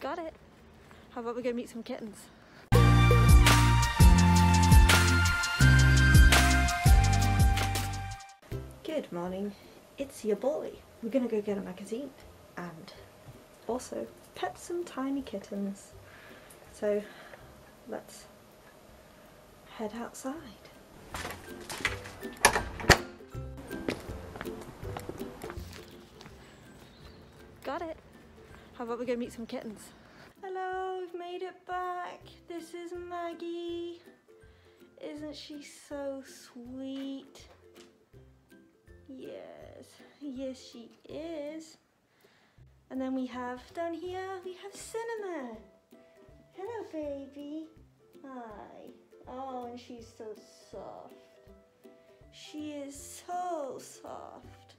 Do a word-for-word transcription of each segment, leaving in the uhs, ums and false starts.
Got it. How about we go meet some kittens? Good morning. It's your boy. We're gonna go get a magazine and also pet some tiny kittens. So let's head outside. Got it. How about we go meet some kittens? Hello, we've made it back. This is Maggie. Isn't she so sweet? Yes, yes she is. And then we have, down here, we have Cinnamon. Hello, baby. Hi. Oh, and she's so soft. She is so soft.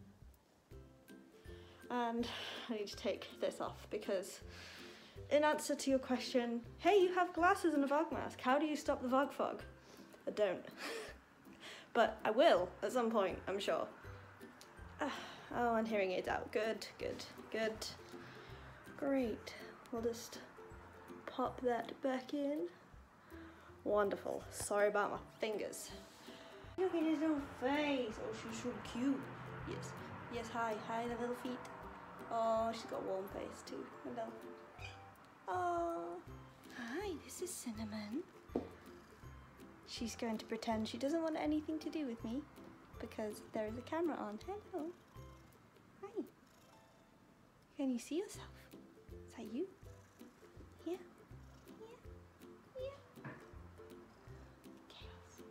And I need to take this off because in answer to your question, hey, you have glasses and a vogmask, how do you stop the vog fog? I don't. But I will at some point, I'm sure. Uh, oh, and hearing aids out. Good, good, good. Great. We'll just pop that back in. Wonderful. Sorry about my fingers. Look at his little face. Oh, she's so cute. Yes. Yes, hi. Hi, the little feet. Oh, she's got a warm face too. Hello. Oh. Hi, this is Cinnamon. She's going to pretend she doesn't want anything to do with me because there is a camera on. Hello. Hi. Can you see yourself? Is that you? Yeah. Yeah. Yeah. Chaos.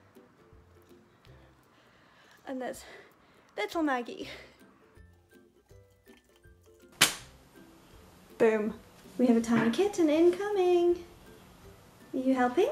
And there's little Maggie. Boom. We have a tiny kitten incoming. Are you helping?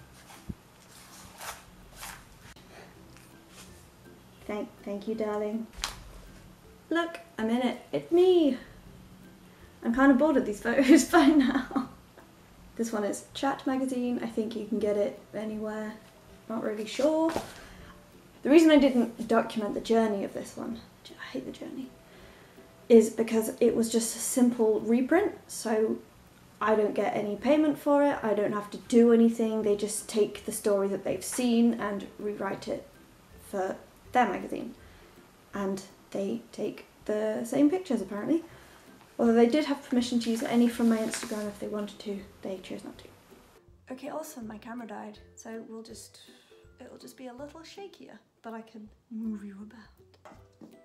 Thank, thank you, darling. Look, I'm in it. It's me. I'm kind of bored of these photos by now. This one is Chat magazine. I think you can get it anywhere. Not really sure. The reason I didn't document the journey of this one, I hate the journey, is because it was just a simple reprint. So I don't get any payment for it. I don't have to do anything. They just take the story that they've seen and rewrite it for their magazine, and they take the same pictures apparently, although they did have permission to use any from my Instagram if they wanted to. They chose not to. Okay, awesome, my camera died, so we'll just it'll just be a little shakier, but I can move you about.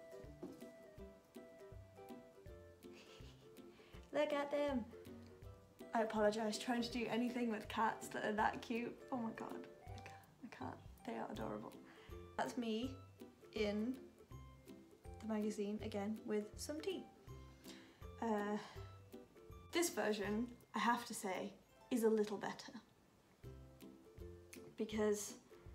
Look at them. I apologize, trying to do anything with cats that are that cute. Oh my god, I can't, I can't. They are adorable. That's me in the magazine again with some tea. Uh, this version, I have to say, is a little better because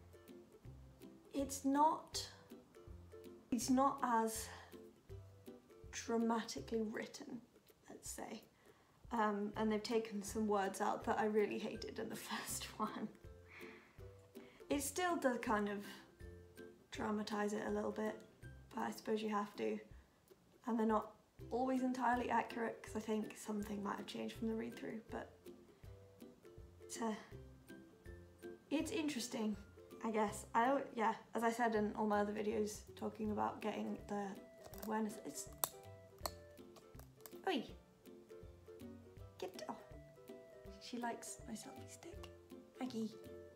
it's not it's not as dramatically written, let's say, um, and they've taken some words out that I really hated in the first one. It still does kind of dramatize it a little bit, but I suppose you have to, and they're not always entirely accurate because I think something might have changed from the read-through, but it's a it's interesting, I guess. I yeah, as I said in all my other videos talking about getting the awareness, it's oi get oh she likes my selfie stick. Maggie.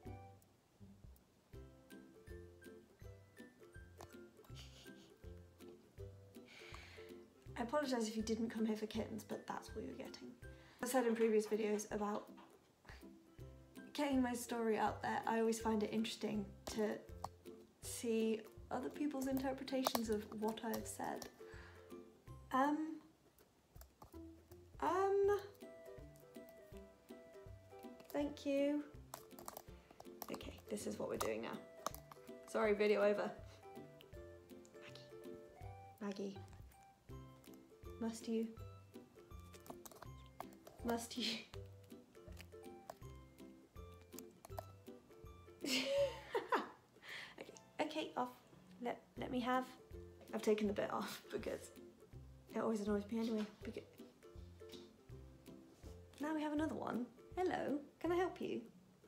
I apologise if you didn't come here for kittens, but that's what you're getting. I said in previous videos about getting my story out there. I always find it interesting to see other people's interpretations of what I've said. Um, um, thank you. Okay, this is what we're doing now. Sorry, video over. Maggie. Maggie. Must you? Must you? okay, okay, off. Let let me have. I've taken the bit off because it always annoys me anyway. Because Now we have another one. Hello, can I help you?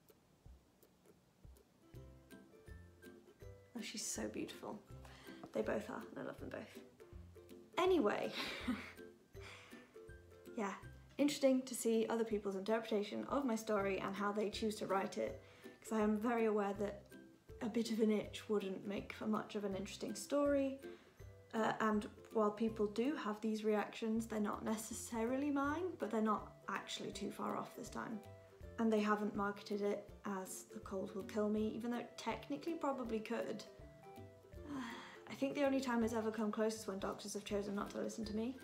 Oh, she's so beautiful. They both are, and I love them both. Anyway, yeah, interesting to see other people's interpretation of my story and how they choose to write it, because I am very aware that a bit of an itch wouldn't make for much of an interesting story. Uh, and while people do have these reactions, they're not necessarily mine, but they're not actually too far off this time. And they haven't marketed it as The Cold Will Kill Me, even though it technically probably could. Uh, I think the only time it's ever come close is when doctors have chosen not to listen to me.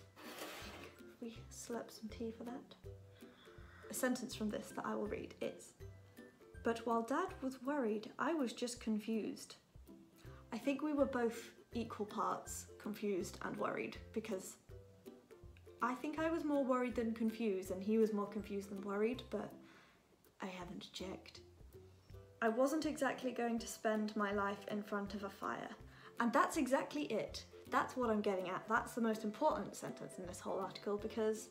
We slurp some tea for that. A sentence from this that I will read is, "But while Dad was worried, I was just confused." I think we were both equal parts confused and worried, because I think I was more worried than confused and he was more confused than worried, but I haven't checked. I wasn't exactly going to spend my life in front of a fire, and that's exactly it. That's what I'm getting at. That's the most important sentence in this whole article, because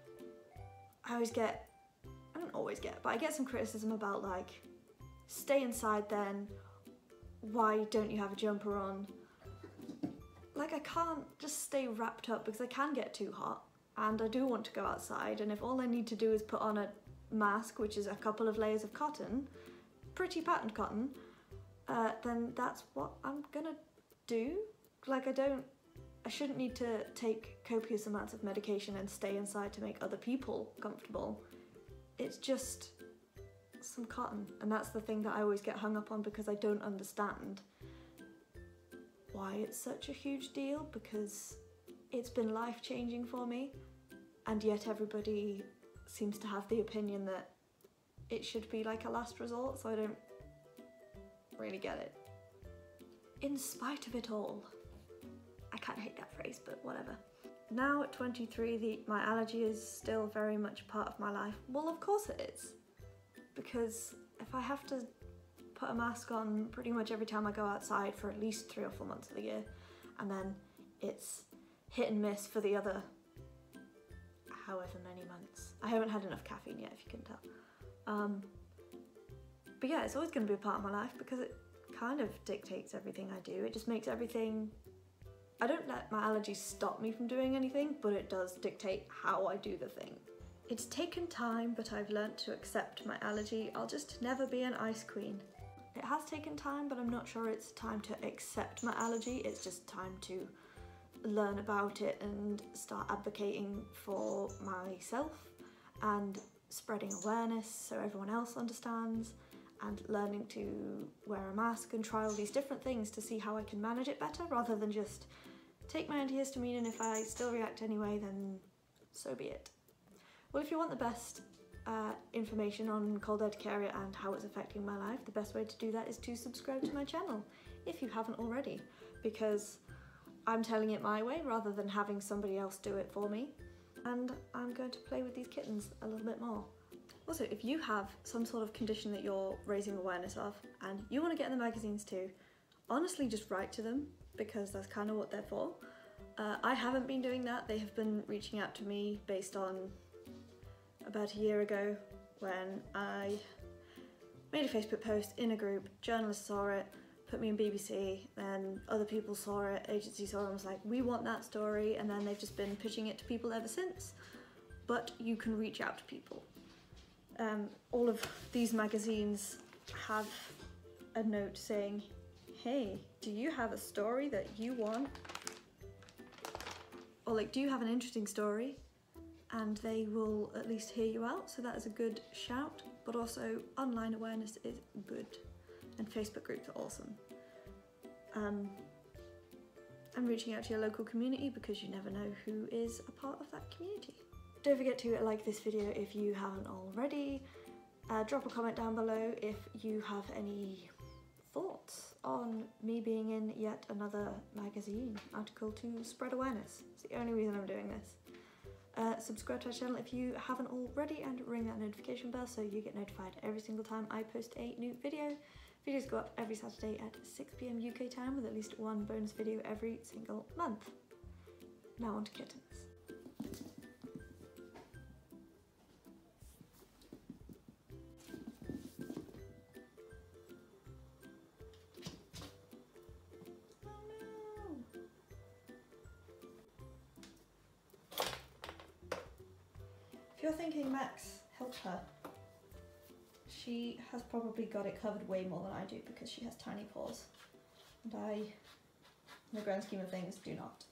I always get, I don't always get, but I get some criticism about like, stay inside then, why don't you have a jumper on? Like, I can't just stay wrapped up because I can get too hot and I do want to go outside, and if all I need to do is put on a mask, which is a couple of layers of cotton, pretty patterned cotton, uh, then that's what I'm gonna do. Like, I don't, I shouldn't need to take copious amounts of medication and stay inside to make other people comfortable. It's just some cotton, and that's the thing that I always get hung up on, because I don't understand why it's such a huge deal, because it's been life-changing for me, and yet everybody seems to have the opinion that it should be like a last resort, so I don't really get it. In spite of it all. I kind of hate that phrase, but whatever. Now at twenty-three, the, my allergy is still very much a part of my life. Well, of course it is. Because if I have to put a mask on pretty much every time I go outside for at least three or four months of the year, and then it's hit and miss for the other however many months. I haven't had enough caffeine yet, if you can tell. Um, but yeah, it's always going to be a part of my life because it kind of dictates everything I do. It just makes everything... I don't let my allergies stop me from doing anything, but it does dictate how I do the thing. It's taken time, but I've learnt to accept my allergy. I'll just never be an ice queen. It has taken time, but I'm not sure it's time to accept my allergy. It's just time to learn about it and start advocating for myself and spreading awareness so everyone else understands, and learning to wear a mask and try all these different things to see how I can manage it better, rather than just take my antihistamine and if I still react anyway, then so be it. Well, if you want the best uh, information on cold urticaria and how it's affecting my life, the best way to do that is to subscribe to my channel, if you haven't already, because I'm telling it my way rather than having somebody else do it for me, and I'm going to play with these kittens a little bit more. Also, if you have some sort of condition that you're raising awareness of and you want to get in the magazines too, honestly just write to them, because that's kind of what they're for. Uh, I haven't been doing that. They have been reaching out to me based on about a year ago when I made a Facebook post in a group, journalists saw it, put me in B B C, then other people saw it, agencies saw it and was like, we want that story, and then they've just been pitching it to people ever since. But you can reach out to people. Um, all of these magazines have a note saying, hey, do you have a story that you want? Or like, do you have an interesting story? And they will at least hear you out, so that is a good shout. But also, online awareness is good, and Facebook groups are awesome. Um, and reaching out to your local community, because you never know who is a part of that community. Don't forget to like this video if you haven't already. Uh, drop a comment down below if you have any thoughts on me being in yet another magazine article to spread awareness. It's the only reason I'm doing this. Uh, subscribe to our channel if you haven't already, and ring that notification bell so you get notified every single time I post a new video. Videos go up every Saturday at six p m U K time, with at least one bonus video every single month. Now on to kittens. you're thinking, Max, help her, she has probably got it covered way more than I do because she has tiny paws. And I, in the grand scheme of things, do not.